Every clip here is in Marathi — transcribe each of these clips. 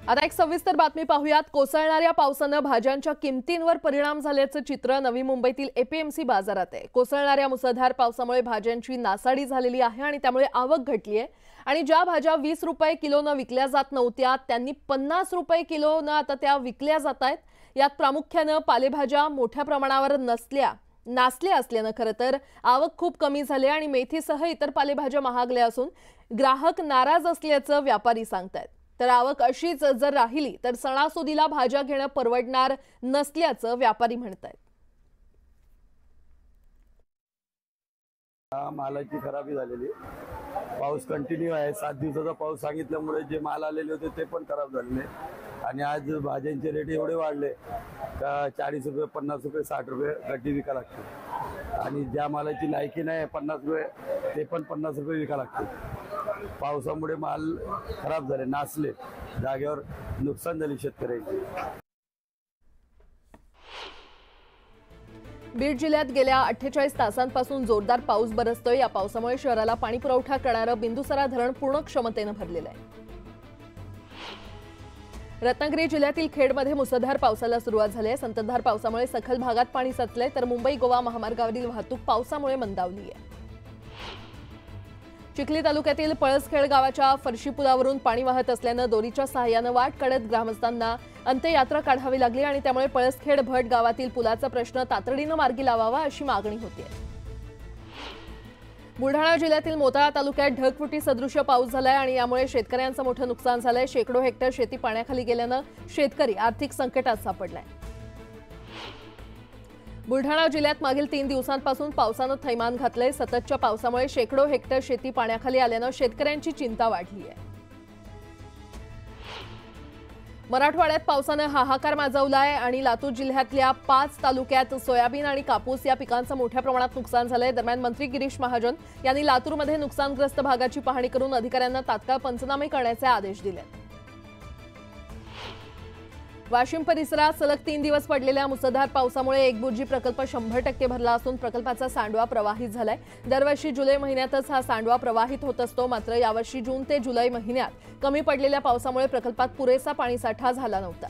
आता एक सविस्तर बातमी पाहूयात। कोसळणाऱ्या पावसाने भाज्यांच्या किमतींवर परिणाम झाल्याचं चित्र नवी मुंबईतील एपीएमसी बाजारात आहे। कोसळणाऱ्या मुसळधार पावसामुळे भाज्यांची नासाडी झालेली आहे आणि त्यामुळे आवक घटली आहे आणि ज्या भाज्या 20 रुपये किलोने विकल्या जात नव्हत्या त्यांनी 50 रुपये किलोने आता त्या विकल्या जात आहेत। यात प्रामुख्याने पालेभाज्या मोठ्या प्रमाणावर नासल्या असल्याने खरं तर आवक खूप कमी झाली आणि मेथीसह इतर पालेभाज्या महागल्या असून ग्राहक नाराज असल्याचं व्यापारी सांगतात। तर आवक अशीच जर राहिली तर सणासुदीला भाज्या घेणं परवडणार नसल्याचं व्यापारी म्हणतात। मालाची खराबी झालेली, पाऊस कंटिन्यू आहे। 7 दिवसाचा पाऊस सांगितल्यामुळे जे माल आलेले होते ते पण खराब झालेले आणि आज भाज्यांचे रेट एवढे वाढले का 40 रुपये 50 रुपये 60 रुपये गड्डी विका लागते आणि ज्या मालाची लायकी नाही 50 रुपये ते पण 50 रुपये विका लागते। पावसामुळे माल खराब झाले, नासले, जागेवर नुकसान झाले शेतकऱ्यांचे। बीड जिल्ह्यात गेल्या 48 तासांपासून जोरदार पाऊस बरसतोय। या पावसामुळे शहराला पाणी पुरवठा करणारं बिंदुसरा धरण पूर्ण क्षमतेने भरलेलं आहे। रत्नागिरी जिल्ह्यातील खेडमध्ये मुसळधार पावसाला सुरुवात झाली आहे। संततधार पावसामुळे सखल भागात पाणी साचलंय तर मुंबई गोवा महामार्गावरील वाहतूक पावसामुळे मंदावली आहे। चिखली तालुक्यातील पळसखेड गावाच्या फरशी पुलावरून पाणी वाहत असल्याने दोरीच्या सहाय्याने वाट काढत ग्रामस्थांना अंत्ययात्रा काढावी लागली आणि त्यामुळे पळसखेड भट गावातील पुलाचा प्रश्न तातडीने मार्गी लावावा अशी मागणी होती। बुलढाणा जिल्ह्यातील मोताळा तालुक्यात ढगफुटी सदृश्य पाऊस झालाय आणि यामुळे शेतकऱ्यांचं मोठं नुकसान झालंय। शेकडो हेक्टर शेती पाण्याखाली गेल्याने शेतकरी आर्थिक संकटात सापडलाय। बुलढाणा जिल्ह्यात मागील 3 दिवसांपासून पावसाने थैमान घातलंय। सततच्या पावसामुळे शेकडो हेक्टर शेती पाण्याखाली आल्याने शेतकऱ्यांची चिंता वाढली आहे। मराठवाड्यात पावसाने हाहाकार माजवलाय आणि लातूर जिल्ह्यातल्या 5 तालुक्यात सोयाबीन आणि कापूस या पिकांचं मोठ्या प्रमाणात नुकसान झालंय। दरम्यान मंत्री गिरीश महाजन यांनी लातूरमध्ये नुकसानग्रस्त भागाची पाहणी करून अधिकाऱ्यांना तात्काळ पंचनामे करण्याचे आदेश दिले। वाशिम परिसरात सलग 3 दिवस पडलेल्या मुसळधार पावसामुळे एकबुर्जी प्रकल्प 100% भरला असून प्रकल्पाचा सांडवा प्रवाहित झालाय। दरवर्षी जुलै महिन्यातच हा सांडवा प्रवाहित होत असतो, मात्र यावर्षी जून ते जुलै महिन्यात कमी पडलेल्या पावसामुळे प्रकल्पात पुरेसा पाणीसाठा झाला नव्हता।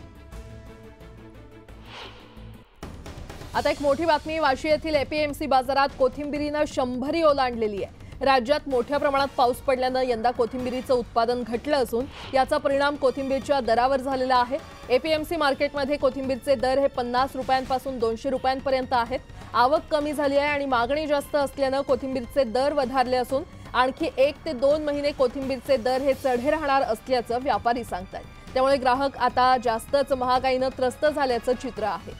आता एक मोठी बातमी, वाशी येथील एपीएमसी बाजारात कोथिंबिरीने 100 ओलांडलेली आहे। राज्यात मोठ्या प्रमाणात पाऊस पडल्याने यंदा कोथिंबिरीचं उत्पादन घटलं असून याचा परिणाम कोथिंबीरच्या दरावर झालेला आहे। एपीएमसी मार्केटमध्ये कोथिंबीरचे दर हे 50 रुपयांपासून 200 रुपयांपर्यंत आहेत। आवक कमी झाली आहे आणि मागणी जास्त असल्याने कोथिंबीरचे दर वधारले असून आणखी 1 ते 2 महिने कोथिंबीरचे दर हे चढे राहणार असल्याचं व्यापारी सांगतात। त्यामुळे ग्राहक आता जास्तच महागाईने त्रस्त झाल्याचं चित्र आहे।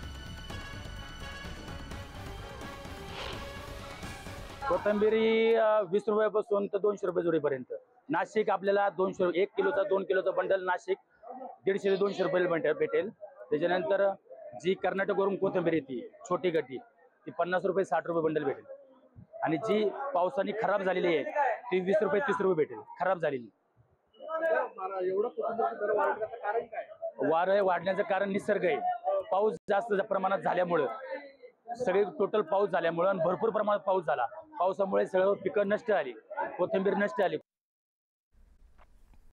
कोथिंबीरी 20 रुपयापासून तर 200 रुपये जोडीपर्यंत। नाशिक आपल्याला 200 1 किलोचा 2 किलोचा बंडल नाशिक 150 ते 200 रुपये भेटेल। त्याच्यानंतर जी कर्नाटकवरून कोथिंबीर येते छोटी गड्डी ती 50 रुपये 60 रुपये बंडल भेटेल आणि जी पावसाने खराब झालेली आहे ती 20 रुपये 30 रुपये भेटेल खराब झालेली। वार वाढण्याचं कारण निसर्ग आहे। पाऊस जास्त प्रमाणात झाल्यामुळे सगळे टोटल पाऊस झाल्यामुळे भरपूर प्रमाणात पाऊस झाला, पावसामुळे सगळं पिकं नष्ट झाली, कोथिंबीर नष्ट झाली।